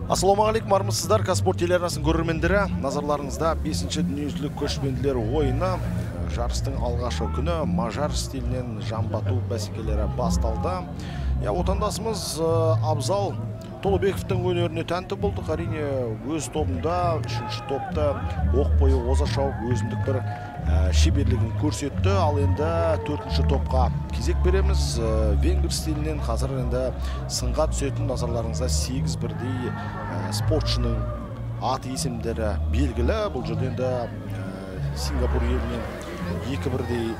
Ассалаумағалейкум, армысыздар. Казспорт телеарнасының көрермендері, назарларыңызда 5-ші дүниежүзілік көшпенділер ойыны жарыстың алғашқы күні мажар стилінен жамбату бәсекелері басталды. Отандасымыз Абзал Толыбековтың өнеріне тәнті болдық. Әрине өз тобында 3-ші топта оқ бойы оза шауып өзіндік бір шеберлігін көрсетті. Ал енді 4-ші топқа кезек береміз. Венгр стилінен қазір енді сынға түсетін, назарларыңызда 8 бірдей спортшының аты есімдері белгілі. Бұл жерде енді Сингапур елінен 2 бірдей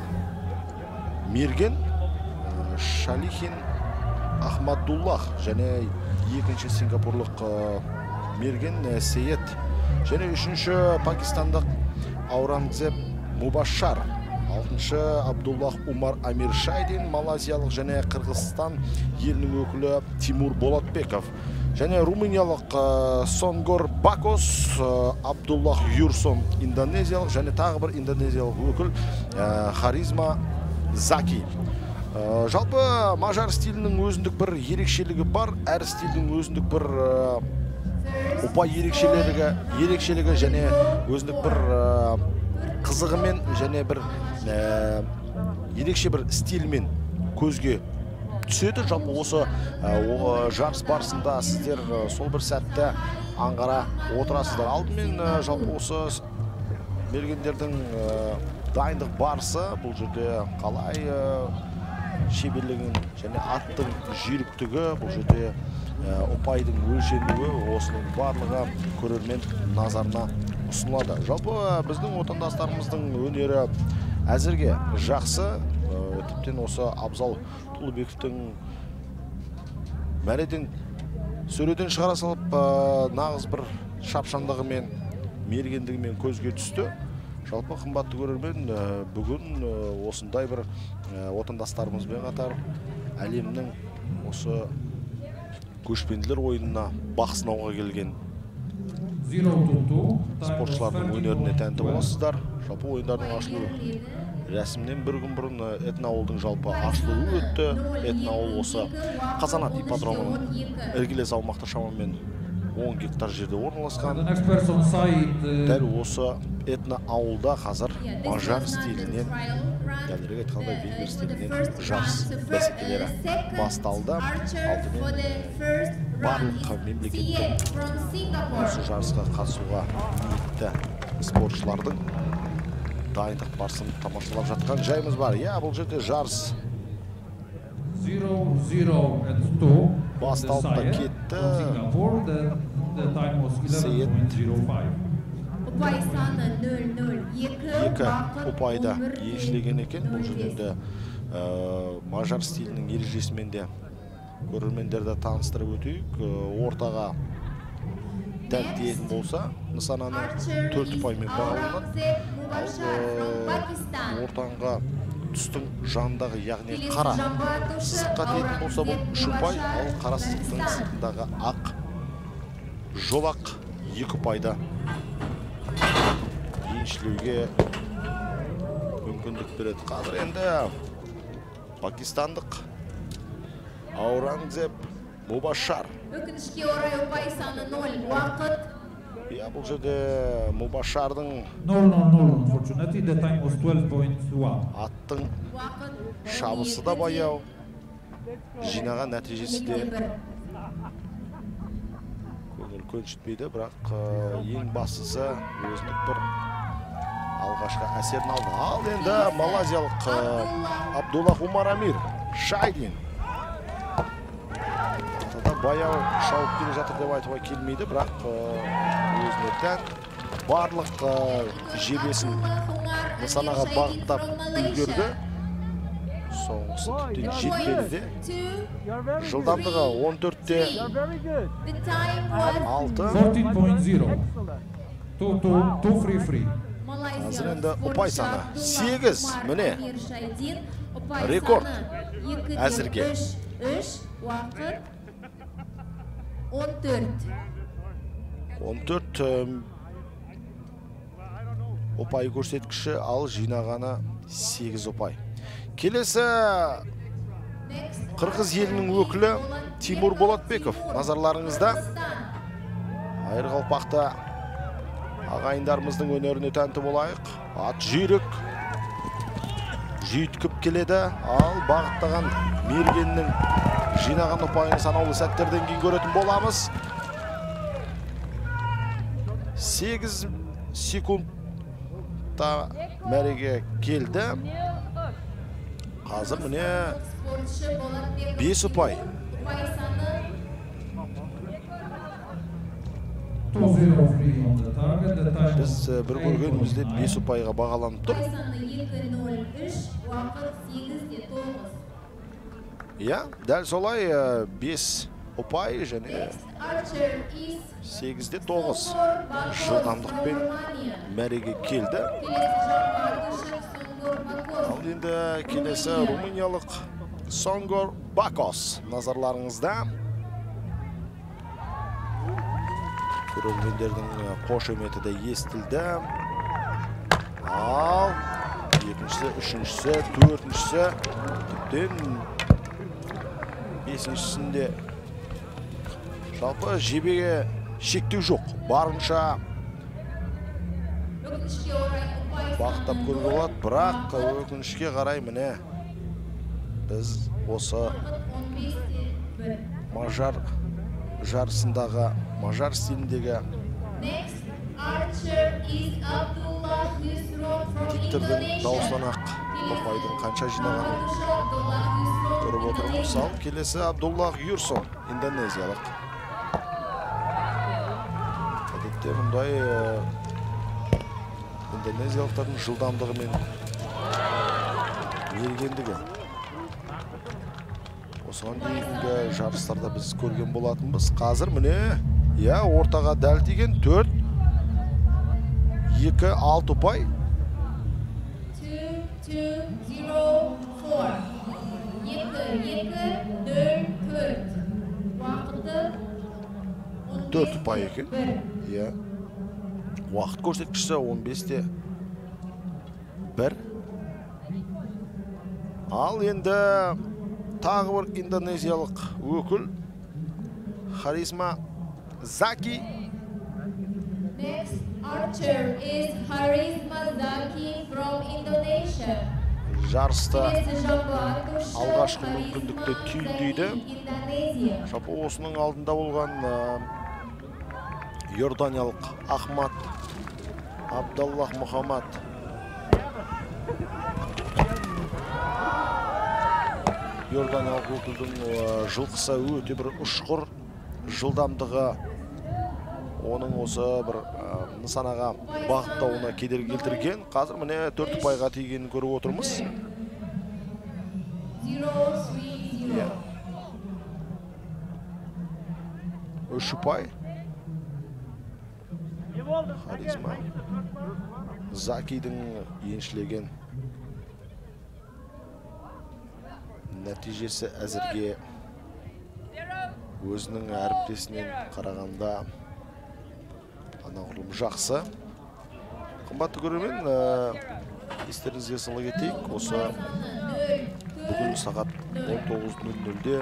Мерген, Шалихин, Ахмадуллах және 2-ші сингапурлық Мерген Сейет және 3-ші пакистандық Аурангзеб Мубашар, 6-ші Абдуллах Умар Амир Шайдин, малазиялық және Қырғызстан елінің өкілі Тимур Болатбеков және румыниялық Сонгор Бакос, Абдуллах Юрсон индонезиялық және тағы бір индонезиялық өкіл Харизма Заки. Жалпы мажар стилінің өзіндік бір ерекшелігі бар, әр стилдің өзіндік бір ұпай ерекшелігі және өзіндік бір қызығымен және бір ерекше бір стильмен көзге түседі. Жалпы осы жарыс барысында сіздер сол бір сәтті аңғара отырасыздар. Алдымен жалпы осы мергендердің дайындық барысы, бұл жерде қалай шеберлігін және аттың жүйріктігі, бұл жерде ұпайдың өлшенуі, осының барлығы көрермен назарына ұсынылады. Жалпы біздің отандастарымыздың өнері әзірге жақсы. Тіптен осы Абзал Толыбековтың мәреден сөреден шығара салып, нағыз бір шапшаңдығымен, мергендігімен көзге түсті. Жалпы қымбатты көрермен, бүгін осындай бір отандастарымызбен қатар әлемнің осы көшпенділер ойынына бақ сынауға келген спортшылардың өнеріне тәнті боласыздар. Жалпы ойындардың ашылу рәсімнен бір күн бұрын Этноауылдың жалпы ашылуы өтті. Этноауыл осы Қазанат ипподромының іргелес аумақта шамамен 10 гектар жерде орналасқан. Дәл осы Этноауылда қазір мажар стилінен, дәлірек айтқанда венгер стилінен жарыс бәсекелері басталды. Алдымен барлық мемлекеттің осы жарысқа қатысуға ниетті спортшылардың дайындық барысын тамашалап жатқан жайымыз бар. Бұл жерде жарыс басталып та кетті. Сейет 2 ұпайда еншілеген екен. Бұл жерде мажар стилінің ережесімен де көрермендерді таныстырып өтейік. Ортаға дәл тиетін болса, нысананың 4 ұпаймен бағаланады. Ал ортаңға түстің жанындағы, яғни қара сызыққа тиетін болса, бұл 3 ұпай, ал қара сызықтың сыртындағы ақ жолақ 2 ұпайда еншілеуге мүмкіндік береді. Қазір енді пакистандық Аурангзеб Мубашар. Өкінішке орай ұпай саны 0 уақыт. Бұл жерде Мубашардың аттың шабысы да баяу, жинаған нәтижесі де көңіл көншітпейді, бірақ ең бастысы өзіндік бір алғашқы әсерін алды. Ал енді малазиялық Абдуллах Умар Амир Шайдин баяу шауып келе жатыр деп айтуға келмейді, бірақ өзіне тән барлық жебесін нысанаға бағыттап үлгерді. Соңғысы тіптен жетпеді де. Жылдамдығы 14-те 6. Қазір енді ұпай саны 8. Міне рекорд әзірге. 14 ұпай көрсеткіші, ал жинағаны 8 ұпай. Келесі Қырғыз елінің өкілі Тимур Болатбеков назарларыңызда. Айырқалпақта ағайындарымыздың өнеріне тәнті болайық. Ат жүйрік жүйткіп келеді, ал бағыттаған мергеннің жинаған ұпайын санаулы сәттерден кейін көретін боламыз. 8 секундта мәреге келді. Қазір міне 5 ұпай. Біз бір көргенімізде 5 ұпайға бағаланып тұр. Дәл солай 5 ұпай және 8-де 9 жылдамдықпен мәреге келді. Ал енді келесі румыниялық Сонгор Бакос назарларыңызда. Көрермендердің қошеметі де естілді. Ал екіншісі, үшіншісі, төртіншісі, тіптен бесіншісінде жалпы жебеге шектеу жоқ. Барынша бақыттап көруге болады, бірақ өкінішке қарай міне біз осы мажар жарысындағы мажар стиліндегі диктордың дауысланақ ұпайдың қанша жинағанын көріп отырмыз. Ал келесі Абдуллах Юрсон, индонезиялық. Әдетте мұндай индонезиялықтардың жылдамдығы мен мергендігі осыған дейінгі жарыстарда біз көрген болатынбыз. Қазір міне, ортаға дәл тиген 4, 2, 6 ұпай. 4 ұпай екен. Уақыт көрсеткіші 15-те 1. Ал енді тағы бір индонезиялық өкіл Харизма Заки. Next archer is Harisma Zaki from Indonesia. Жарыста алғашқы мүмкіндікті түйіндейді. Жалпы осының алдында болған Йорданиялық Ахмад Абдаллах Мұхаммад Йорданиялық өкілдің жылқысы өте бір ұшқыр, жылдамдығы оның осы бір нысанаға бағыттауына кедергі келтірген. Қазір міне 4 ұпайға тигенін көріп отырмыз. 3 ұпай. Харизма Закидің еншілеген нәтижесі әзірге өзінің әріптесінен қарағанда анағұрлым жақсы. Қымбатты көрермен, естеріңізге сала кетейік, осы бүгін сағат 19:00-де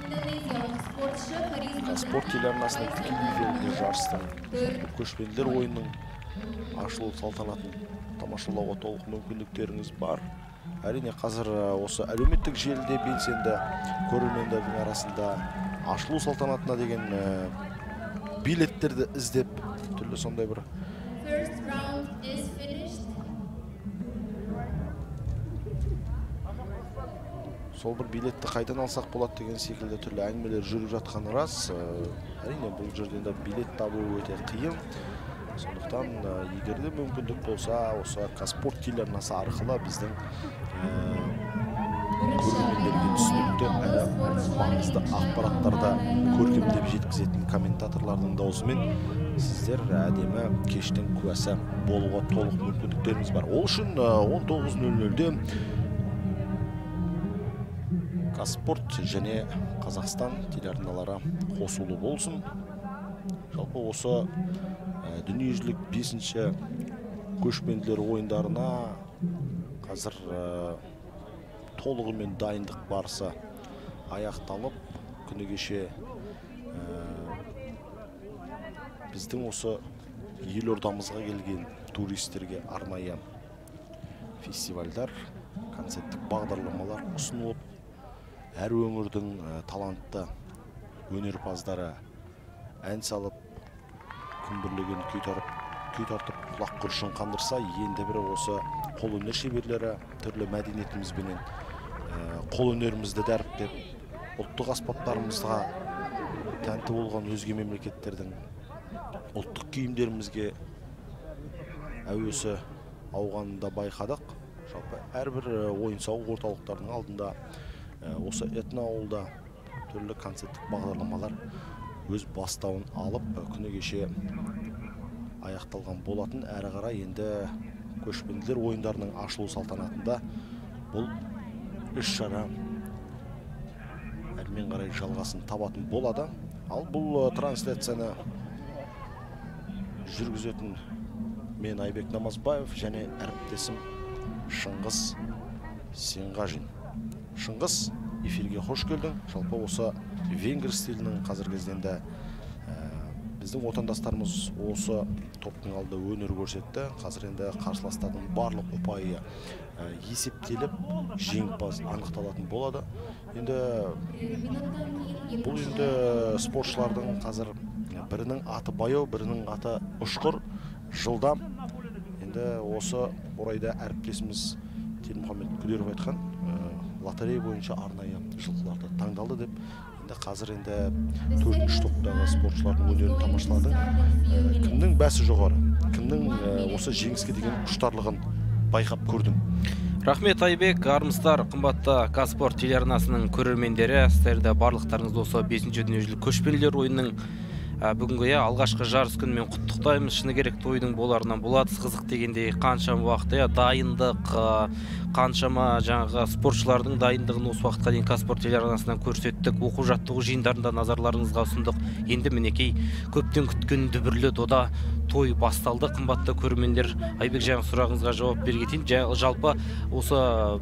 спорт телеарнасының тікелей эфирінде жарыстың көшпенділер ойынның ашылу салтанатын тамашалауға толық мүмкіндіктеріңіз бар. Әрине қазір осы әлеуметтік желіде белсенді көрермендердің арасында ашылу салтанатына деген билеттерді іздеп түрлі сондай бір сол бір билетті қайдан алсақ болады деген секілді түрлі әңгімелер жүріп жатқаны рас. Әрине бұл жерден де билет табу өте қиын. Сондықтан егерде мүмкіндік болса, осы Казспорт телеарнасы арқылы біздің көрермендерге түсінікті әрі маңызды ақпараттарда көркемдеп жеткізетін комментаторлардың даусымен сіздер әдемі кештің куәсі болуға толық мүмкіндіктеріңіз бар. Ол үшін 19:00-де Казспорт және Қазақстан телеарналары қосулы болсын. Жалпы осы дүниежүзілік 5-ші көшпенділер ойындарына қазір толығымен дайындық барысы аяқталып, күні кеше біздің осы елордамызға келген туристерге арнайы фестивальдар, концерттік бағдарламалар ұсынылып, әр өңірдің талантты өнерпаздары ән салып, күмбірлеген күй тартып, құлақ құрышын қандырса, енді бірі осы қолөнер шеберлері түрлі мәдениетімізбенен қолөнерімізді дәріптеп, ұлттық аспаптарымызға тәнті болған өзге мемлекеттердің ұлттық киімдерімізге әуесі ауғанында байқадық. Жалпы әрбір ойын-сауық орталықтарының алдында осы этноауылда түрлі концерттік бағдарламалар өз бастауын алып, күні кеше аяқталған болатын. Әрі қарай енді көшпенділер ойындарының ашылу салтанатында бұл іс-шара әрмен қарай жалғасын табатын болады. Ал бұл трансляцияны жүргізетін мен Айбек Намазбаев және әріптесім Шыңғыс Сенғажин. Шыңғыс, эфирге қош келдің. Жалпы осы венгр стилінің қазір кезденде біздің отандастарымыз осы топтың алды өнер көрсетті. Қазір енді қарсыластардың барлық ұпайы есептеліп, жеңімпаз анықталатын болады. Енді бұл енді спортшылардың қазір бірінің аты баяу, бірінің аты ұшқыр, жылдам. Енді осы орайда әріптесіміз Телмұхаммед Күдеров айтқан лотерея бойынша арнайы жылқыларды таңдалды деп. Енді қазір енді 4-3 топтағы спортшылардың өнерін тамашаладың. Кімнің бәсі жоғары, кімнің осы жеңіске деген құштарлығын байқап көрдің? Рахмет Айбек, армысыздар, қымбатты Казспорт телеарнасының көрермендері. Сіздерді барлықтарыңызды осы 5-ші дүниежүзілік көшпенділер ойынының бүгінгі алғашқы жарыс күнімен құттықтаймыз. Шыны керек тойдың боларынан болады. Қызық дегендей қаншама уақыт дайындық, қаншама жаңағы спортшылардың дайындығын осы уақытқа дейін Казспорт телеарнасынан көрсеттік. Оқу-жаттығу жиындарында назарларыңызға ұсындық. Енді мінекей көптен күткен дүбірлі дода той басталды. Қымбатты көрермендер, Айбек жаңа сұрағыңызға жауап бергетейін. Жалпы осы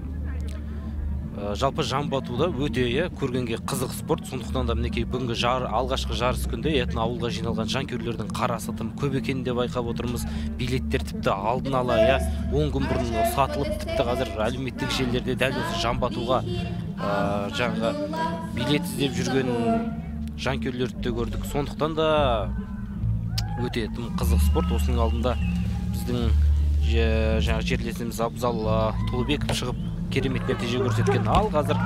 жан батуда өте көргенге қызық спорт. Сондықтан да мінекей бүгінгі алғашқы жарыс күнде этноауылға жиналған жанкүйерлердің қарасы тым көп екенін де байқап отырмыз. Билеттер тіпті алдын ала 10 күн бұрын сатылып, тіпті қазір әлеуметтік желілерде дәл осы жан батуға жаңағы билет іздеп жүрген жанкүйерлерді де көрдік. Сондықтан да өте тым қызық спорт. Осының алдында біздің жаңағы жерлесіміз Абзал Толыбеков шығып керемет нәтиже көрсеткен. Ал қазір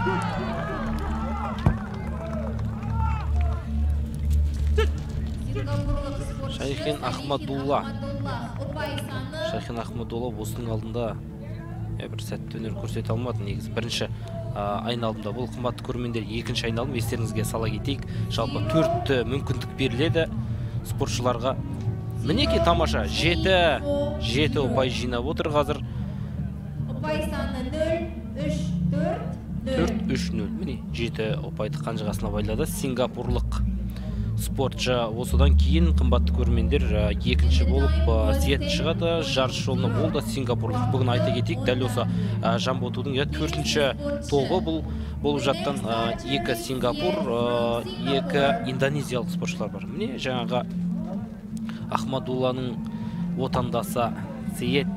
Шайхин Ахмадулла осының алдында бір сәтті өнер көрсете алмады. Негізі бірінші айналымда бұл, қымбатты көрермендер, екінші айналым естеріңізге сала кетейік. Жалпы 4 мүмкіндік беріледі спортшыларға. Мінекей тамаша, 7 ұпай жинап отыр қазір. 4-3-0. Міне 7 ұпайды қанжығасына байлады. Сингапурлық спортшы. Осыдан кейін, қымбатты көрермендер, екінші болып Зиет шығады. Жарыс жолына болды сингапурлық. Бүгін айта кетейік, дәл осы жан батудың 4-ші тобы болып жатқан 2 Сингапур, 2 индонезиялық спортшылар бар. Міне жаңағы Ахмадулланың отандасы Зиет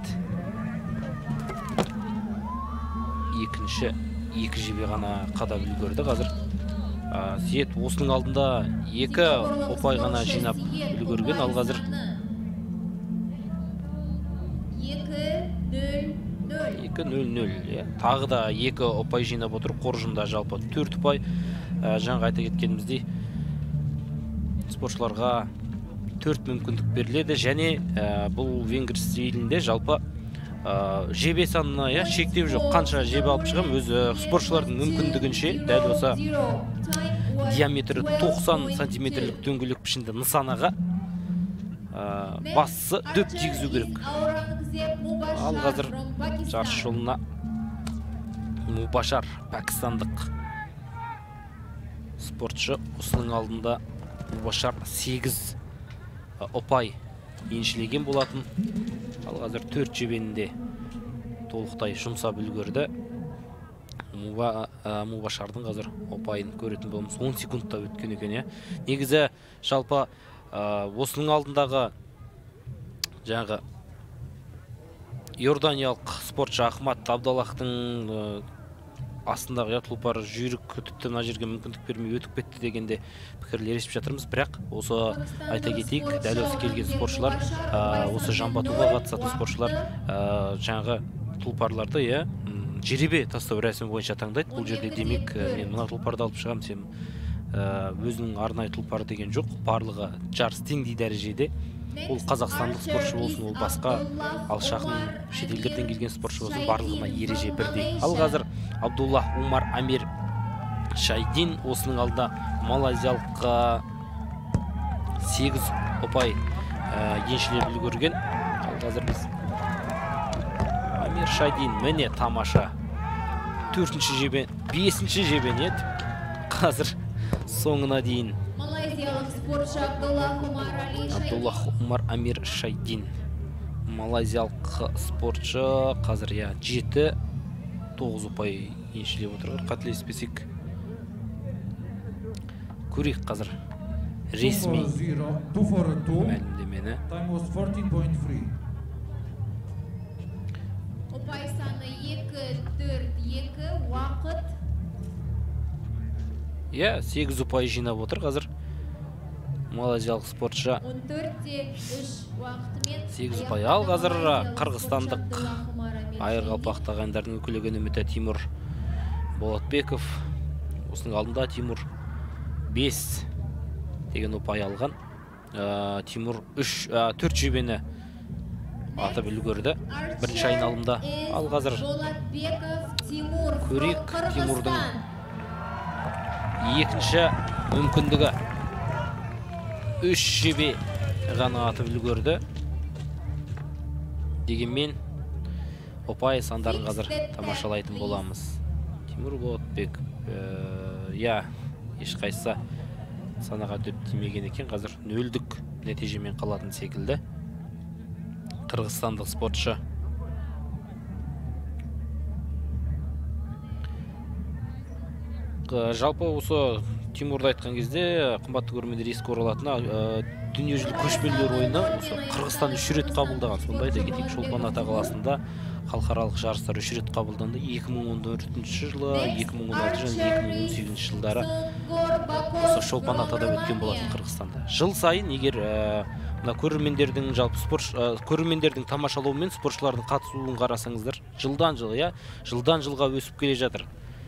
екінші 2 жебе ғана қадап үлгерді. Қазір Зиет осының алдында 2 ұпай ғана жинап үлгерген. Ал қазір 2-0. Тағы да 2 ұпай жинап отыр. Қоржында жалпы 4 ұпай. Жаңға айта кеткеніміздей спортшыларға 4 мүмкіндік беріледі. Және бұл венгр стилінде жалпы жебе санына шектеу жоқ. Қанша жебе алып шығам, өз спортшылардың мүмкіндігінше дәл осы диаметрі 90 сантиметрлік дөңгелек пішінді нысанаға бастысы дөп тигізу керек. Ал қазір жарыс жолына Мубашар, пәкістандық спортшы. Осының алдында Мубашар 8 ұпай еншілеген болатын. Ал қазір 4 жебенінде толықтай жұмсап үлгерді. Мубашардың қазір ұпайын көретін болымыз 10 секундта өткен екен. Негізі жалпы Осының алдындағы жаңағы иорданиялық спортшы Ахмад Абдаллахтың астындағы тұлпар жүйрік тіпті мына жерге мүмкіндік бермей өтіп кетті дегенде пікірлер естіп жатырмыз. Бірақ осы айта кетейік, дәл осы келген спортшылар, осы жамбы атуға қатысатын спортшылар жаңағы тұлпарларды жеребе тастау рәсімі бойынша таңдайды. Бұл жерде демек мен мына тұлпарды алып шығамын, сен өзінің арнайы тұлпары деген жоқ. Барлығы жарыс теңдей дәрежеде. Ол қазақстандық спортшы болсын, ол басқа ал шақын шетелдерден келген спортшы болсын, барлығына ереже бірдей. Ал қазір Абдуллах Умар Амир Шайдин осының алда малайзиялық 8 ұпай еншілеп үлгерген. Ал қазір біз Амир Шайдин міне тамаша 4-ші жебен, 5-ші жебен еді. Қазір соңына дейін Абдуллах Умар Амир Шайдин малайзиялық спортшы қазір 7-9 ұпай еншілеп отырғыр. Қателеспесек көрейік қазір ресми мәлімдемені. Ұпай саны 2-4-2, уақыт 8 ұпай жинап отыр қазір малайзиялық спортшы. 14-3 уақытымен 8 ұпай. Ал қазір қырғызстандық айыр қалпақ тағайындардың өкілі үміті Тимур Болатбеков. Осының алдында Тимур 5 деген ұпай алған. Тимур 4 жебені атып үлгерді бірінші айналымда. Ал қазір көрейік Тимурдың екінші мүмкіндігі. 3 жебе ғана атып үлгерді. Дегенмен ұпай сандарын қазір тамашалайтын боламыз. Тимур Болатбек ешқайсы санаға дөп тимеген екен. Қазір 0-дік нәтижемен қалатын секілді. Қырғызстандық спортшы. Жалпы осы Тимурды айтқан кезде қымбатты көрермендер еске оралатыны дүниежүзілік көшпенділер ойыны осы Қырғызстан 3 рет қабылдаған. Сонда айта кетейік, Шолпан Ата қаласында халықаралық жарыстар 3 рет қабылданды. 2014 жылы, 2016 және 2018 жылдары осы Шолпан Атада өткен болатын Қырғызстанда. Жыл сайын егер мына көрермендердің көрермендердің тамашалауымен спортшылардың қатысуын қарасаңыздар, жылдан жылға өсіп келе жатыр.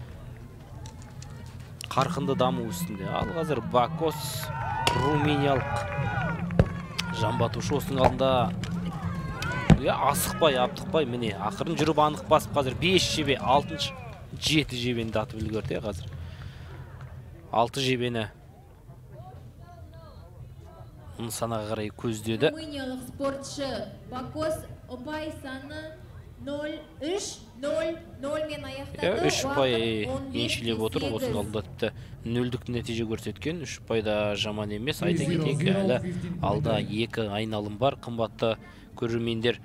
Қарқынды даму үстінде. Ал қазір Бакос румыниялық жамбатушы осының алдында асықпай, аптықпай, міне ақырын жүріп анық басып қазір 5 жебе, 7 жебені атып үлгерді. Қазір 6 жебені санаға қарай көздеді. Румыниялық спортшы Бакос ұпай саны 0-3-0 мен аяқтады. 3 ұпай еншілеп отыр. Осының алдында тіпті 0-дік нәтиже көрсеткен. 3 ұпай да жаман емес. Айта кетейік, әлі алда 2 айналым бар. Қымбатты көрермендер.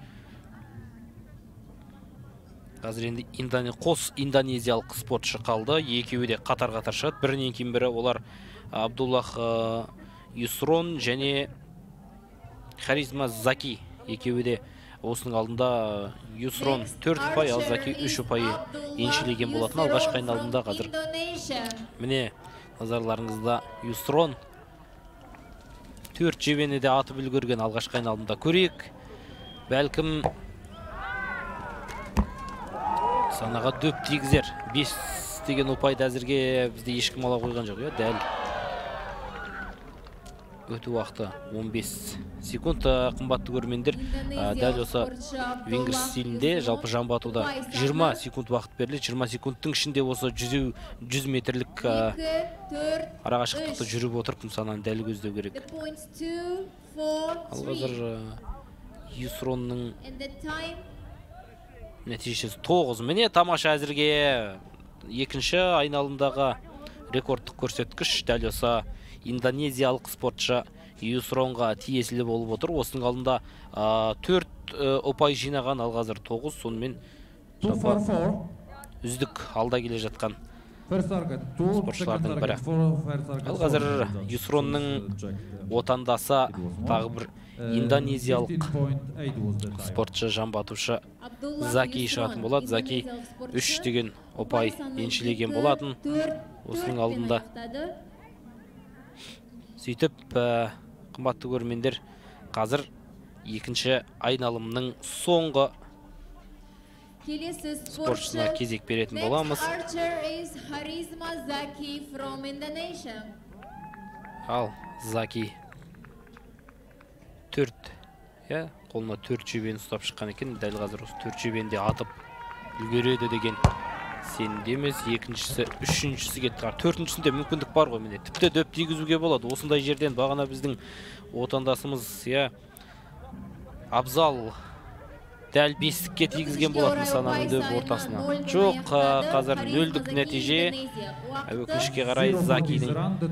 Қазір енді қос индонезиялық спортшы қалды. Екеуі де қатар-қатар шығады. Бірінен кейін бірі олар Абдуллах Юсрон және Харизма Заки. Екеуі де осының алдында Юсрон 4 ұпай, ал Заки 3 ұпай еншілеген болатын. Алғашқы айналымда қазір міне назарларыңызда Юсрон 4 жебені де атып үлгерген алғашқы айналымда. Көрейік, бәлкім санаға дөп тигізер. 5 деген ұпайды әзірге бізде ешкім ала қойған жоқ. Дәл өту уақыты 15 секунд. Қымбатты көрермендер, дәл осы венгер стилінде жалпы жамбы атуда 20 секунд уақыт беріледі. 20 секундтың ішінде осы 100 метрлік арақашықтықты жүріп отырып сананы дәл көздеу керек. Ал қазір Юсронның нәтижесі 9. Міне тамаша әзірге екінші айналымдағы рекордтық көрсеткіш дәл осы индонезиялық спортшы Юсронға тиесілі болып отыр. Осының алдында 4 ұпай жинаған, ал қазір 9. Сонымен үздік алда келе жатқан спортшылардың бірі. Ал қазір Юсронның отандасы тағы бір индонезиялық спортшы, жамбатушы Заки шығатын болады. Заки 3 деген ұпай еншілеген болатын осының алдында. Сөйтіп, қымбатты көрермендер, қазір екінші айналымның соңғы спортшысына кезек беретін боламыз. Ал Заки 4, қолына 4 жебені ұстап шыққан екен. Дәл қазір осы 4 жебені де атып үлгереді деген сенімде емес. Екіншісі, үшіншісі кетті. Төртіншісінде мүмкіндік бар ғой, міне. Тіпті дөп тигізуге болады. Осындай жерден бағана біздің отандасымыз, Абзал дәл 5-ке тигізген болады нысананың дөп ортасына. Жоқ, қазір 0-дік нәтиже. Өкінішке қарай Закидің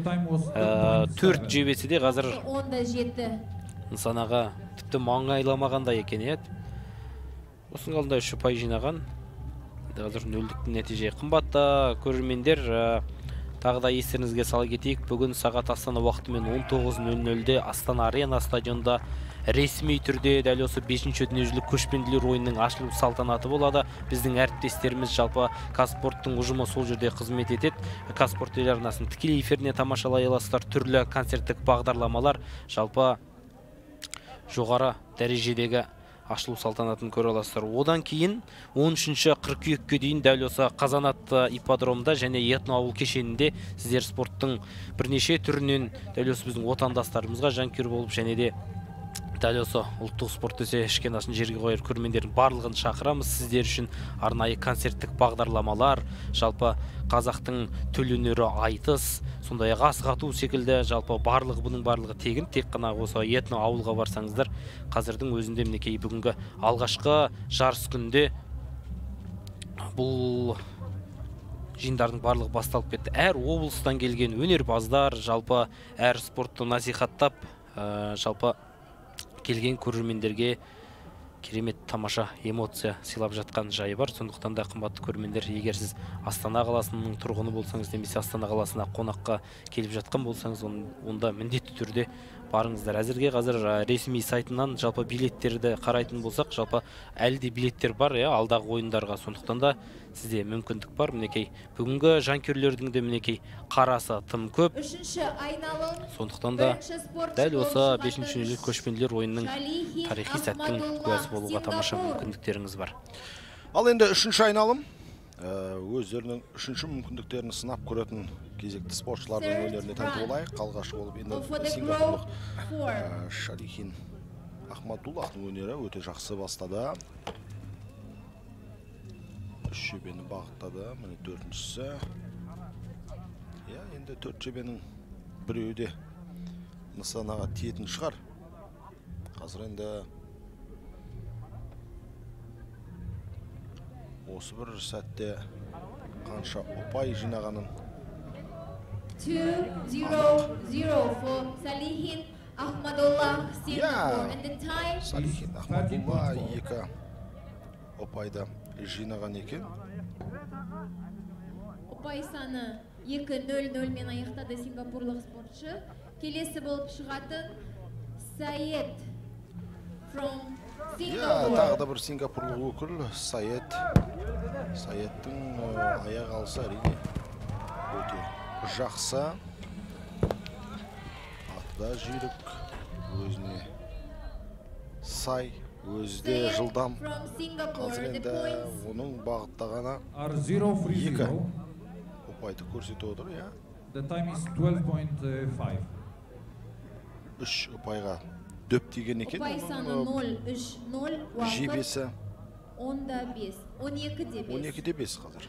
4 жебесі де қазір нысанаға тіпті маңайламағандай екен. Осының алдында 3 ұпай жинаған. Қазір 0-дік нәтиже. Қымбатты көрермендер, тағы да естеріңізге сала кетейік. Бүгін сағат Астана уақытымен 19:00-де Астана Арена стадионда ресми түрде дәл осы 5-ші дүниежүзілік көшпенділер ойынының ашылу салтанаты болады. Біздің әріптестеріміз, жалпы Казспорттың ұжымы сол жерде қызмет етеді. Казспорт телеарнасын тікелей эфиріне тамашалай аласыздар. Түрлі концерттік бағдарламалар, жалпы жоғары дәрежедегі ашылу салтанатын көре аласыздар. Одан кейін 13-ші қыркүйекке дейін дәл осы Қазанат ипподромда және Етноауыл кешенінде сіздер спорттың бірнеше түрінен дәл осы біздің отандастарымызға жанкүйер болып және де дәл осы ұлттық спорт десе ішкен асын жерге қойыр көрермендердің барлығын шақырамыз. Сіздер үшін арнайы концерттік бағдарламалар, жалпы қазақтың төл өнері айтыс, сондай-ақ асық-ату секілді, жалпы бұның барлығы тегін. Тек қана осы Етно ауылға барсаңыздар, қазірдің өзінде мінекей бүгінгі алғашқы жарыс күнде бұл жиындардың барлығы басталып кетті. Әр облыстан келген өнерпаздар, жалпы әр спортты насихаттап, жалпы келген көрермендерге керемет тамаша эмоция сыйлап жатқан жайы бар. Сондықтан да қымбатты көрермендер, егер сіз Астана қаласының тұрғыны болсаңыз, немесе Астана қаласына қонаққа келіп жатқан болсаңыз, онда міндетті түрде барыңыздар. Әзірге қазір ресми сайтынан жалпы билеттерді қарайтын болсақ, жалпы әлі де билеттер бар, алдағы ойындарға. Сондықтан да сізде мүмкіндік бар. Мінекей бүгінгі жанкүйерлердің де мінекей қарасы тым көп. Сондықтан да дәл осы 5-ші дүниежүзілік көшпенділер ойынының тарихи сәттің куәсі болуға тамаша мүмкіндіктеріңіз бар. Ал енді 3-ші айналым өздерінің 3-ші мүмкіндіктерін сынап көретін кезекті спортшылардың өнеріне тәнті болайық. Алғашқы болып сингапурлық Шалихин Ахмадуллахтың өнері өте жақсы бастады. 3 жебені бағыттады. Міне 4-шісі. Енді 4 жебенің біреуі де нысанаға тиетін шығар. Қазір енді осы бір сәтте қанша ұпай жинағанын 2-0 for Salihin Ahmadullah Singapore, and the time Salihin Ahmadullah 2 ұпайды жинаған екен. ұпай саны 2-0 мен аяқтады сингапурлық спортшы. Келесі болып шығатын Саед from Singapore. Тағы да бір сингапурлық өкіл Саедтің аяқ алысы әрине өте жақсы. Атыда жүйрік, өзіне сай, өзде жылдам. Қазір енді оның бағыттағаны 2 ұпайды көрсетіп отыр. The time is 12.5. 3 ұпайға дөп тиген екен. Ұпай саны 0-3-0, жебесі 10-5, 12-5 қазір.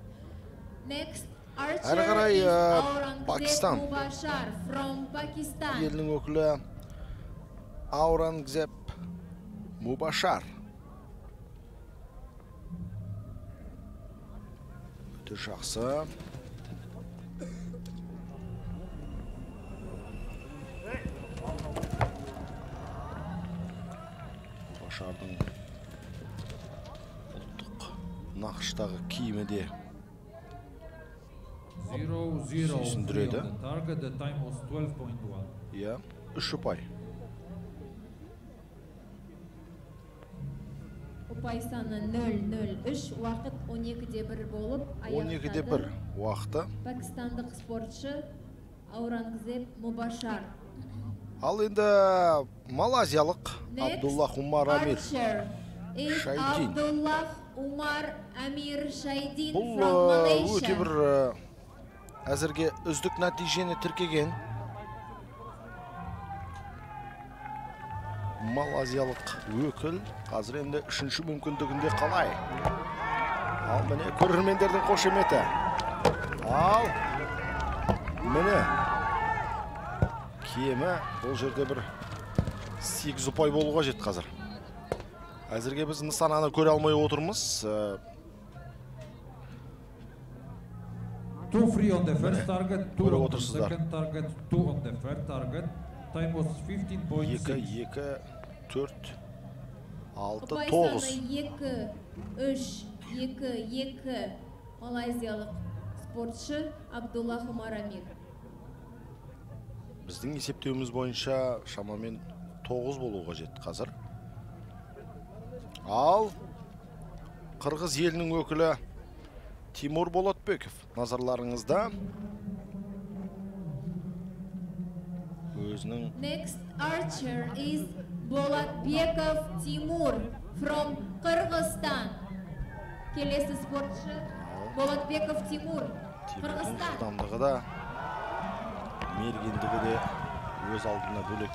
Әрі қарай Пакистан елінің елінің өкілі Аурангзеб Мубашар. Өте жақсы. Мубашардың ұлттық нақыштағы киімі де сүйсіндіреді. Target, the time was 12.1. Иә, 3 ұпай. Ұпай саны 0-0-3, уақыт 12-1 болып аяқтады. 12-1 уақыты. Пакистандық спортшы Аурангзеб Мубашар. Ал енді малазиялық Абдуллах Умар Амир Шайдин. Абдуллах Умар Амир Шайдин Бұл from өте Malaysia. бір әзірге үздік нәтижені тіркеген. Малазиялық өкіл қазір енді 3-ші мүмкіндігінде қалай. Ал міне көрермендердің қошеметі. Ал міне кемі бұл жерде бір 8 ұпай болуға жет қазір. Әзірге біз нысананы көре алмай отырмыз. 2-3 on the first target, 2 Көріп on the отырсыздар. second target, 2 on the third target. Time was 15.6. 2, 4, 6, Ұпай 9. саны 2-3-2-2 малайзиялық спортшы Абдуллах Умар Амир. Біздің есептеуіміз бойынша шамамен 9 болуға жет қазір. Ал Қырғыз елінің өкілі Тимур Болатбеков назарларыңызда. Өзінің Next archer is Bolatbekov Timur from Kyrgyzstan. Келесі спортшы Bolatbekov Timur, Тимурдың Қырғызстан. жылдамдығы да мергендігі де өз алдына бөлек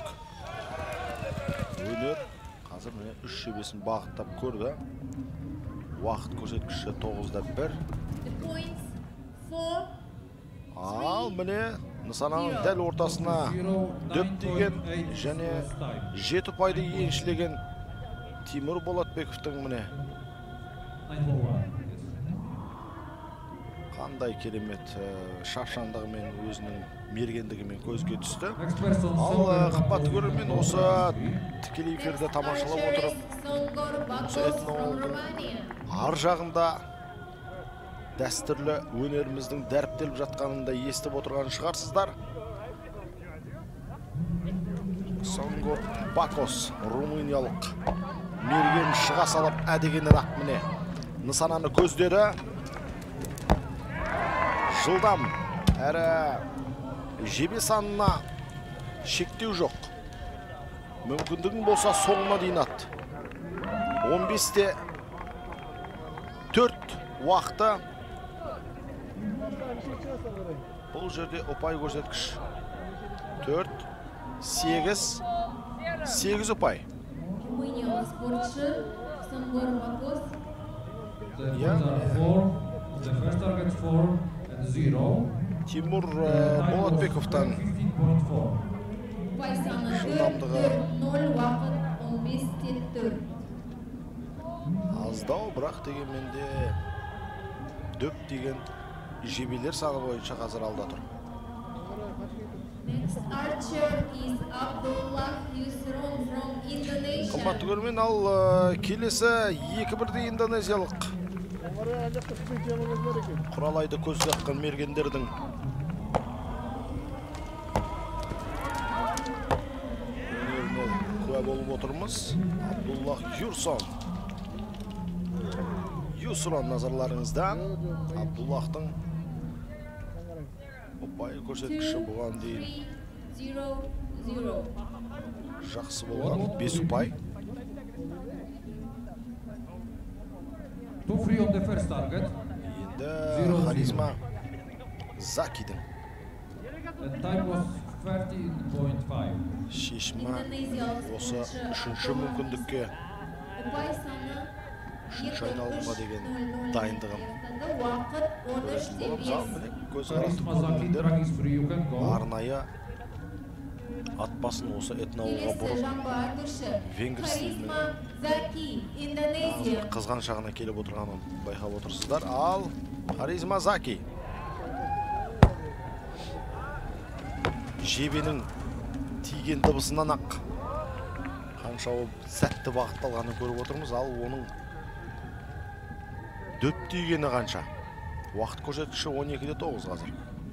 өнер. Қазір міне 3 шебесін бағыттап көрді. Уақыт көрсеткіші 9-1. The points for Ал міне нысананың дәл ортасына дөп деген және 7 ұпайды еншілеген Тимур Болатбековтың міне 9.1. қандай керемет шапшаңдығымен өзінің мергендігімен көзге түсті. Next person, Ал Songor қымбатты Bakov. көрермен осы тікелей эфирді тамашалап отырып, Songor Bakov from Romania. ар жағында дәстүрлі өнеріміздің дәріптеліп жатқанында естіп отырған шығарсыздар. Сонгор Бакос, румыниялық мерген шыға салып әдегеннен ақ міне нысананы көздеді. Жылдам әрі жебе санына шектеу жоқ. Мүмкіндігің болса соңына дейін ат. 15-те 4 уақыты. Бұл жерде ұпай көрсеткіш 4, 8 ұпай. Румыниялық спортшы Songor Bakos. The points are 4, the first target 4 and 0. Тимур The time was Болатбековтан 15.4. Ұпай саны Жылдамдығы 4-0, уақыт 15-4. аздау, бірақ дегенмен де дөп деген жебелер саны бойынша қазір алда тұр. Next archer is Abdullah Yusron from Indonesia. Қымбатты көрермен, ал келесі 2-1 индонезиялық құралайды көз жаққан мергендердің өнеріне куә болып отырмыз. Абдуллах Юсрон назарларыңызда. Абдуллахтың ұпай көрсеткіші бұған дейін 3-0-0. жақсы болған 5 ұпай. 2-3 on the first target. Енді Харизма Закидің The time was 13.5. шешімі Индонезиялық осы спортшы 3-ші мүмкіндікке, ұпай саны 3-ші айналымға деген дайындығын уақыт боламыз. Ал 13-5. міне көз қарақты Karisma Zaki, көргендер track is free, you can go. арнайы атбасын осы этноауылға Келесі бұрып жамбы атушы венгр стилінің Харизма Заки, Индонезия. қызған шағына келіп отырғанын байқап отырсыздар. Ал Харизма Заки жебенің тиген дыбысынан ақ қанша ол сәтті бағытталғанын көріп отырмыз. Ал оның дөп тигені қанша. Уақыт көрсеткіші 12:09 қазір.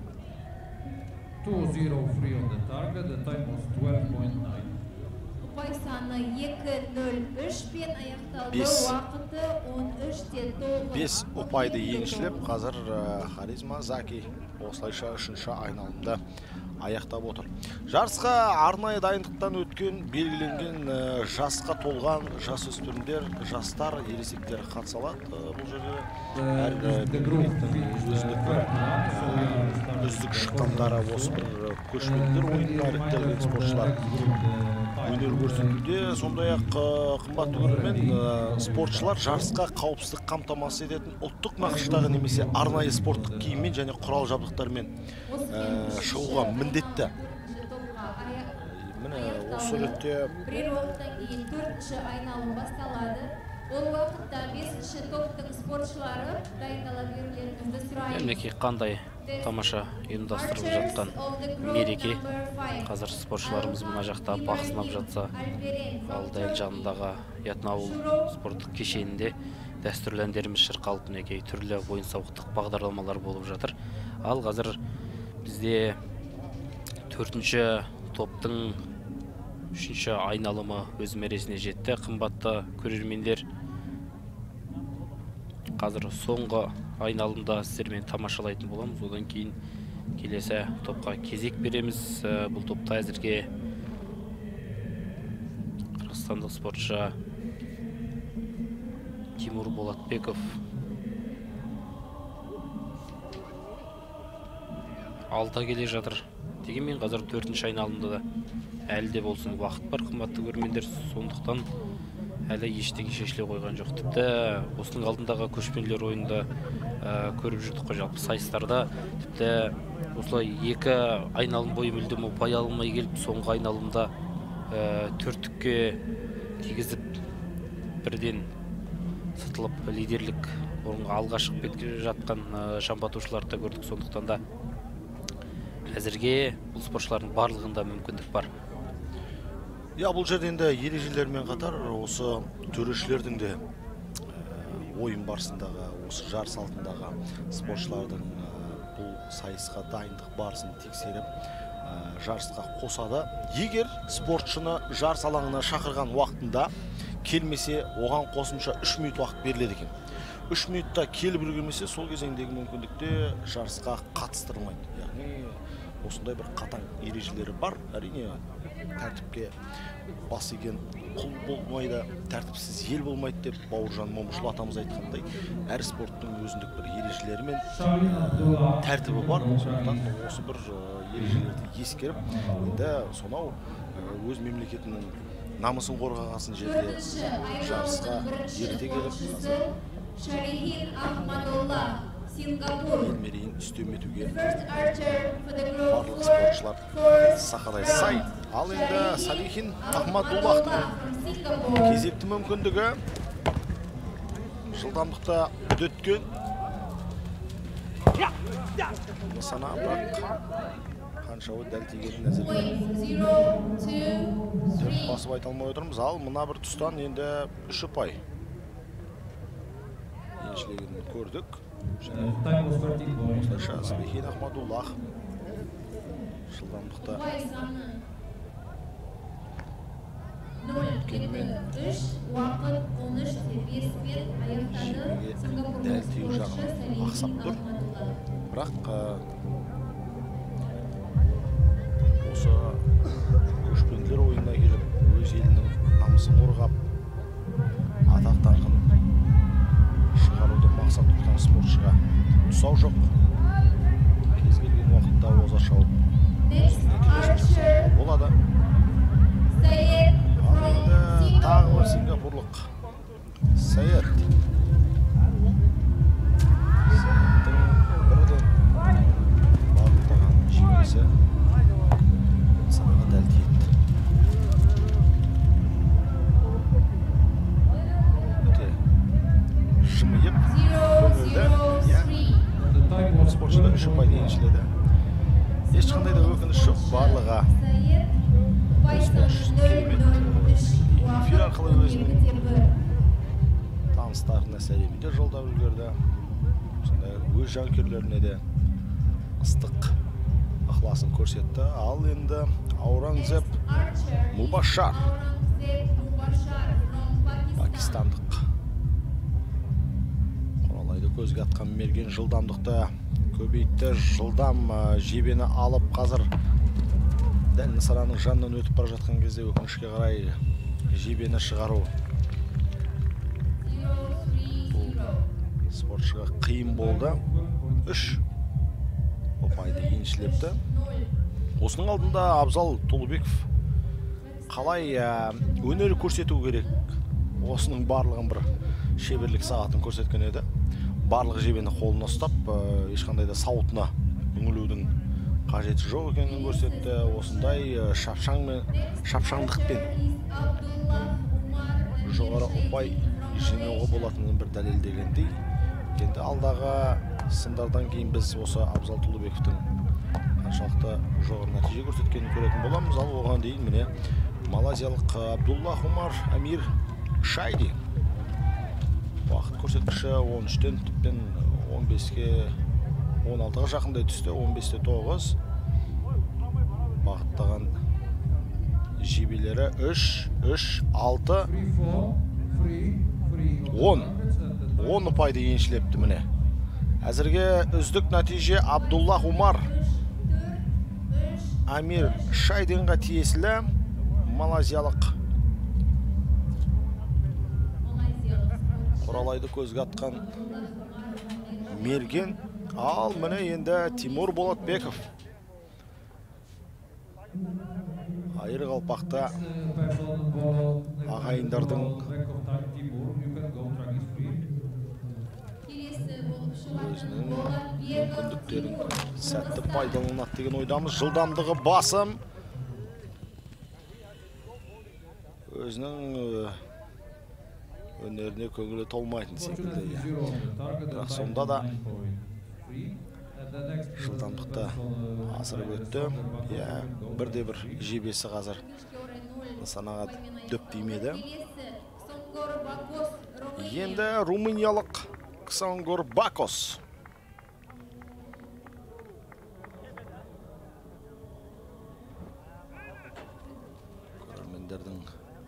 2:03 on the target. The time was 12.9. Ұпай саны 2:03 пен аяқталды. Бес. Уақыты 13:09. 5 ұпайды еншілеп, қазір Харизма Заки осылайша 3-ші айналымда аяқтап отыр. Жарысқа арнайы дайындықтан өткен, белгіленген жасқа толған жасөспірімдер, жастар, ересектер қатыса алады. Бұл жерде үздік шыққандары осы бір көшпенділер ойынына іріктелген спортшылар өнер көрсетуде. Сондай-ақ қымбатты көрермен, спортшылар жарысқа қауіпсіздік қамтамасыз ететін ұлттық нақыштағы немесе арнайы спорттық киіммен және құрал жабдықтармен шығуға міндетті. Міне осы ретте Бірер уақыттан кейін 4-ші айналым басталады. Ол уақытта 5-ші топтың спортшылары дайындала берулеріңізді сұраймыз. Мінекей қандай тамаша ұйымдастырылып жатқан мереке. Қазір спортшыларымыз мына жақта бақ сынап жатса, ал дәл жанындағы Ятнауыл спорттық кешенінде дәстүрлі әндеріміз шырқалып, мінекей түрлі ойын-сауықтық бағдарламалар болып жатыр. Ал қазір бізде 4-ші топтың 3-ші айналымы өз мәресіне жетті. Қымбатты көрермендер, қазір соңғы айналымда сіздермен тамашалайтын боламыз. Одан кейін келесі топқа кезек береміз. Бұл топта әзірге қырғызстандық спортшы Тимур Болатбеков алда келе жатыр. Дегенмен қазір 4-ші айналымда да әлі де болсын уақыт бар, қымбатты көрермендер. Сондықтан әлі ештеңе шешіле қойған жоқ. Тіпті осының алдындағы көшпенділер ойында көріп жүрдік қой, жалпы сайыстарда тіпті осылай 2 айналым бойы мүлдем ұпай алмай келіп, соңғы айналымда 4-түкке тигізіп бірден сытылып лидерлік орынға алға шығып кеткен жатқан шамбатушыларды да көрдік. Сондықтан да әзірге бұл спортшылардың барлығында мүмкіндік бар. Бұл жерде енді ережелермен қатар осы төрешілердің де ойын барысындағы, осы жарыс алдындағы спортшылардың бұл сайысқа дайындық барысын тексеріп, жарысқа қосады. Егер спортшыны жарыс алаңына шақырған уақытында келмесе, оған қосымша 3 минут уақыт беріледі екен. 3 минутта келіп үлгермесе, сол кезеңдегі мүмкіндікте жарысқа қатыстырылмайды. Яғни осындай бір қатаң ережелері бар. Әрине тәртіпке бас иген құл болмайды, тәртіпсіз ел болмайды деп Бауыржан Момышұлы атамыз айтқандай, әр спорттың өзіндік бір ережелері мен тәртібі бар. Сондықтан осы бір ережелерді ескеріп, енді сонау өз мемлекетінің намысын қорғағасын жерде жарысқа ерте келіп, Шарихин Ахмадулла, Сингапур. ел мерейін үстем етуге барлық спортшылар сақадай сай. Ал енді Салихин Ахмадуллахтың кезекті мүмкіндігі жылдамдықта өткен. Нысана бірақ қаншауы дәл тигенін әзірге дөп басып айта алмай отырмыз. Ал мына бір тұстан енді 3 ұпай еншілегенін көрдік. Осылайша Салихин Ахмадуллах жылдамдықта өткенімен уақыт 13:05 пен аяқтады. дәл тию жағын ақсап тұр. Бірақ осы көшпенділер ойынына келіп, өз елінің намысын қорғап, атақ-даңқын шығаруды мақсат тұтқан спортшыға тұсау жоқ. Кез келген уақытта оза шауып болады. Ал енді тағы бір сингапурлық Саят. Саяттың бірден бағыттаған жеңесі санаға дәл тиеді. Өте жымиып, көңілді. Спортшыда 3 ұпайды еншіледі. Ешқандай да өкініш жоқ, барлығы эфир арқылы өзінің таныстарына сәлемін де жолдап үлгерді. өз жанкүйерлеріне де ыстық ықыласын көрсетті. Ал енді Аурангзеб Мубашар, пакистандық құралайды көзге атқан мерген жылдамдықты көбейтті. Жылдам жебені алып, қазір дәл нысананың жанынан өтіп бара жатқан кезде өкінішке қарай жебені шығару спортшыға қиын болды. 3 ұпайды еншілепті. Осының алдында Абзал Толыбеков қалай өнер көрсету керек, осының барлығын бір шеберлік сағатын көрсеткен еді. Барлық жебені қолына ұстап, ешқандай да сауытына үңілудің қажеті жоқ екенін көрсетті. Осындай шапшаңдықпен жоғары ұпай жинауға болатынын бір дәлелдегендей. Енді алдағы сындардан кейін біз осы Абзал Толыбековтың қаншалықты жоғары нәтиже көрсеткенін көретін боламыз. Ал оған дейін міне малазиялық Абдуллах Умар Амир Шайди уақыт көрсеткіші 13-тен тіптен 15-ке 16-ға жақындай түсті. 15-те 9 бағыттаған жебелері 3, 6, 10 ұпайды еншілепті міне. Әзірге үздік нәтиже Абдуллах Умар Амир Шайдинға тиесілі. Малазиялық құралайды көзге атқан мерген. Ал міне енді Тимур Болатбеков айыр қалпақта ағайындардың өзінің мүмкіндіктерін сәтті пайдаланады деген ойдамыз. Жылдамдығы басым, өзінің өнеріне көңілі толмайтын секілді. Бірақ сонда да жылдамдықты асырып өтті. Бірде-бір жебесі қазір нысанаға дөп тимеді. Енді румыниялық Ксонгор Бакос. Көрермендердің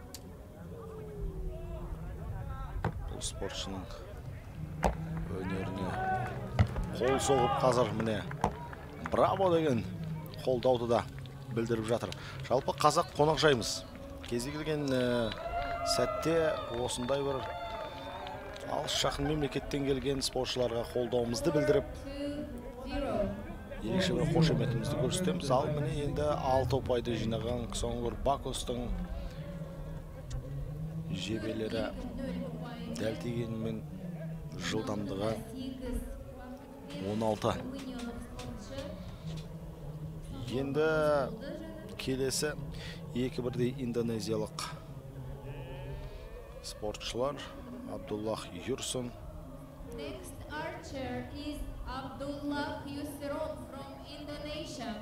бұл спортшының өнеріне қол соғып қазір міне браво деген қолдауды да білдіріп жатыр. Жалпы қазақ қонақ жаймыз. Кезі келген сәтте осындай бір алыс жақын мемлекеттен келген спортшыларға қолдауымызды білдіріп, ерекше бір қошеметімізді көрсетеміз. Ал міне енді 6 ұпайды жинаған Ксонгор Бакостың жебелері дәл тигенмен жылдамдығы 16. Енді келесі 2-1 индонезиялық спортшылар Абдуллах Юрсон. Next archer is Abdullah Yusron from Indonesia.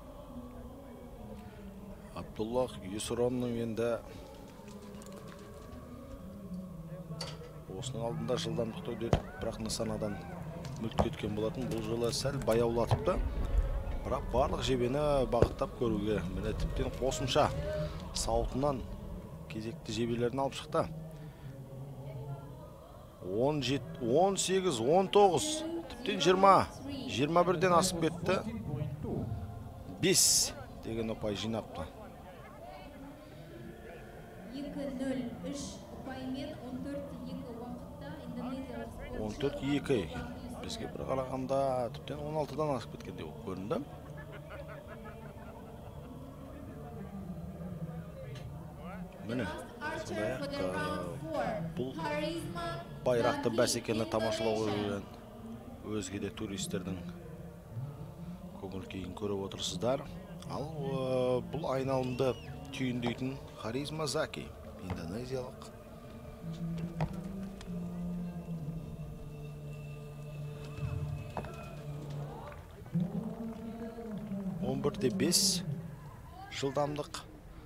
Абдуллах Юсронның енді осының алдында жылдамдықты өдетіп, бірақ нысанадан мүлт кеткен болатын. Бұл жолы сәл баяулатыпты. Бірақ барлық жебені бағыттап көруге, міне тіптен қосымша сауытынан кезекті жебелерін алып шықты. 17, 18, 19, тіптен 20, 21-ден асып кетті. 5 деген ұпай жинапты. 2-0-3 ұпаймен 14-2 уақытта индонезиялық спортшылар 14-2 екен. Бізге бір қарағанда тіптен 16-дан асып кеткенде болып көрінді. Міне, бұл байрақты бәсекені тамашалауға келген өзге де туристердің көңіл күйін көріп отырсыздар. Ал бұл айналымды түйіндейтін Харизма Заки, индонезиялық. Он 1-5 жылдамдық.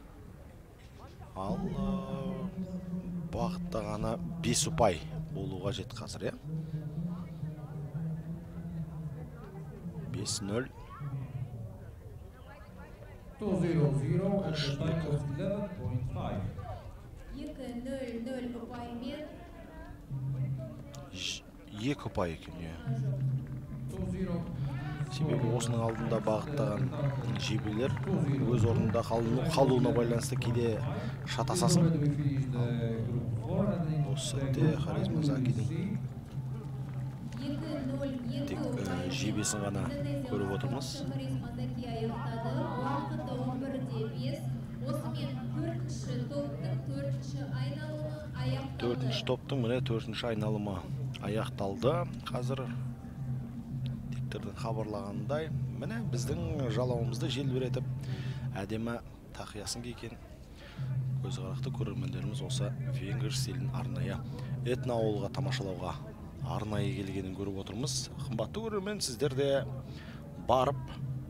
Ал бағыттағаны 5 ұпай болуға жет қазір, 5-0. 2-0-0 at the time of 11.5. 2-0-0 ұпаймен 2 ұпай екен, 2-0. себебі осының алдында бағыттаған жебелер өз орнында қалуына байланысты кейде шатасасын. Осы сәтте Харизма Закидің тек жебесін ғана көріп отырмыз. Харизма Заки аяқтады. Уақыты 11-5. Осымен 4-ші топтың 4-ші айналымы аяқталды. 4-ші топтың міне 4-ші айналымы аяқталды. Қазір тектердің хабарлағандай, міне біздің жалауымызды желбіретіп, әдемі тақиясын киген көзқарақты көрермендеріміз осы венгр стилін арнайы этноауылға тамашалауға арнайы келгенін көріп отырмыз. Қымбатты көрермен, сіздер де барып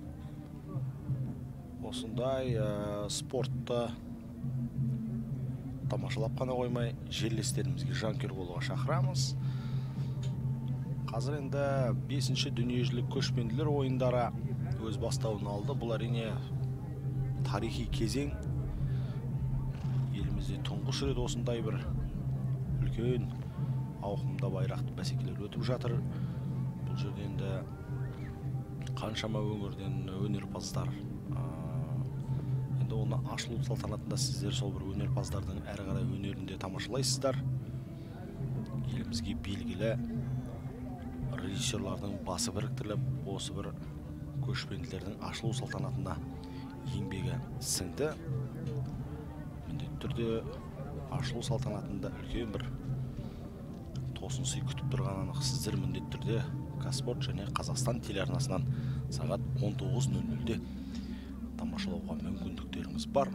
осындай спортты тамашалап қана қоймай, жерлестерімізге жанкүйер болуға шақырамыз. Қазір енді 5-ші дүниежүзілік көшпенділер ойындары өз бастауын алды. Бұл әрине тарихи кезең. Елімізде тұңғыш рет осындай бір үлкен ауқымда байрақты бәсекелер өтіп жатыр. Бұл жерде енді қаншама өңірден өнерпаздар. Енді оны ашылу салтанатында сіздер сол бір өнерпаздардың әрі қарай өнерінде тамашалайсыздар. Елімізге белгілі режиссерлардың басы біріктіріліп, осы бір көшпенділердің ашылу салтанатына еңбегі сіңді. Міндетті түрде ашылу салтанатында үлкен бір тосын сый күтіп тұрған анық. Сіздер міндетті түрде Қазспорт және Қазақстан телеарнасынан сағат 19:00-де тамашалауға мүмкіндіктеріңіз бар.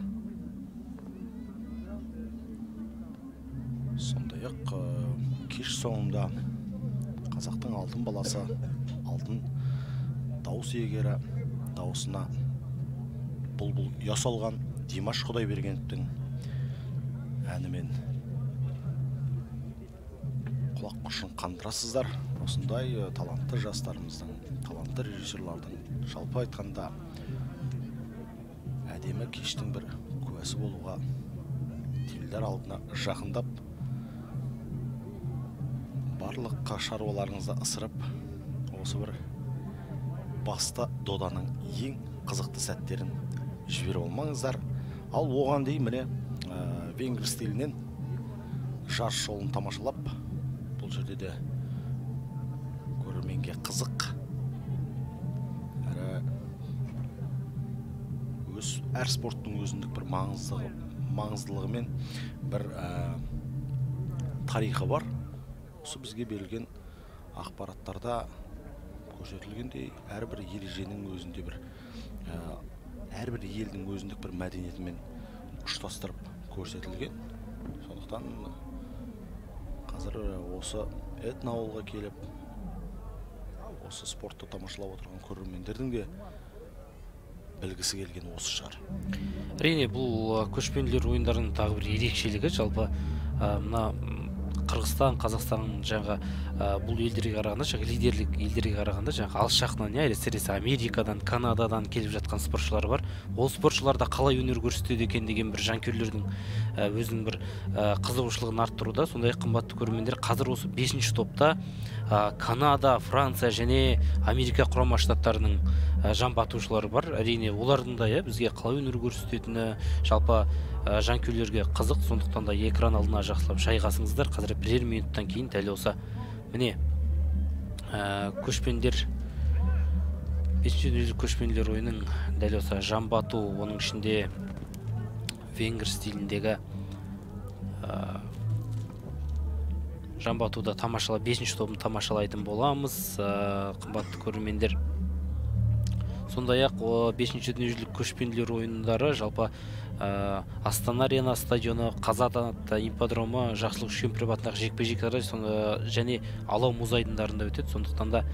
Сондай-ақ кеш соңында қазақтың алтын баласы, алтын дауыс иегері, дауысына бұлбұл ұя салған Димаш Құдайбергеновтың әнімен құлақ құршын қандырасыздар. Осындай талантты жастарымыздың, талантты режиссерлардың жалпы айтқанда әдемі кештің бір куәсі болуға теледидар алдына жақындап, барлық шаруаларыңызды ысырып, осы бір басты доданың ең қызықты сәттерін жіберіп алмаңыздар. Ал оған дейін міне венгр стилінен жарыс жолын тамашалап, бұл жерде де көрерменге қызық әр спорттың өзіндік бір маңыздылығы мен бір тарихы бар. Осы бізге берілген ақпараттарда көрсетілгендей, әрбір ереженің өзінде бір әрбір елдің өзіндік бір мәдениетімен ұштастырып көрсетілген. Сондықтан қазір осы этноауылға келіп, осы спортты тамашалап отырған көрермендердің де білгісі келген осы шығар. Әрине, бұл көшпенділер ойындарының тағы бір ерекшелігі, жалпы мына Қырғызстан, Қазақстан жаңа бұл елдерге қарағанда, жаңа лидерлік елдерге қарағанда, жаңа алыс жақыннан, әсіресе Америкадан, Канададан келіп жатқан спортшылар бар. Ол спортшыларда қалай өнер көрсетеді екен деген бір жанкүйерлердің өзінің бір қызығушылығын арттыруда. Сондай қымбатты көрермендер, қазір осы 5-ші топта Канада, Франция және Америка құрама штаттарының жан батушылары бар. Әрине, олардың да бізге қалай өнер көрсететіні жалпы жанкүйерлерге қызық. Сондықтан да экран алдына жақсылап жайғасыңыздар. Қазір бірер минуттан кейін дәл осы міне көшпенділер 5-ші дүниежүзілік көшпенділер ойынның дәл осы жан бату, оның ішінде венгр стиліндегі жан батуда тамашалап, 5-ші тобын тамашалайтын боламыз. Қымбатты көрермендер, сондай-ақ 5-ші дүниежүзілік көшпенділер ойындары жалпы Астана Арена стадионы, Қазат ипподромы, Жақсылық Үшкемпіров атындағы жекпе-жектері және Алау мұз айдындарында өтеді. Сондықтан да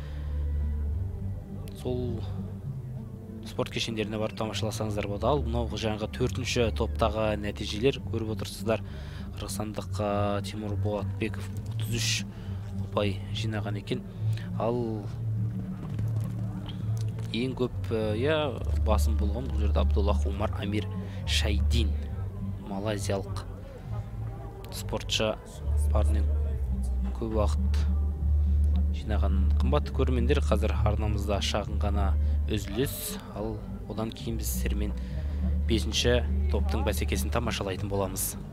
сол спорт кешендеріне барып тамашаласаңыздар болады. Ал мынау жаңағы 4-ші топтағы нәтижелер көріп отырсыздар. Қырғызстандық Тимур Болатбеков 33 ұпай жинаған екен. Ал ең көп басым болған бұл жерде Абдуллах Умар Амир Шайдин, малайзиялық спортшы, барының көп уақыт жинаған. Қымбатты көрермендер, қазір арнамызда шағын ғана үзіліс, ал одан кейін біз сіздермен 5-ші топтың бәсекесін тамашалайтын боламыз.